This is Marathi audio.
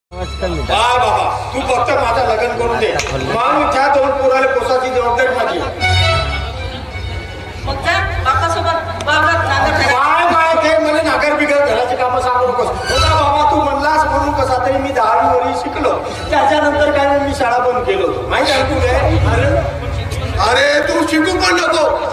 बाबा तू फक्त माझं लग्न करून दे, मग त्या दोन पोराला पोसाची जबाबदारी माझी. मग जा बापासोबत वावरात नांगर काय फेरा. काय ते मला नागर बिगर घराची कामं सांगू नकोस. होता बाबा तू म्हणलास म्हणून कसा तरी मी 10वी वरी शिकलो. त्याच्यानंतर काय मी शाळा बंद केलो. माहिती आहे तू काय? अरे तू शिकू पण नको.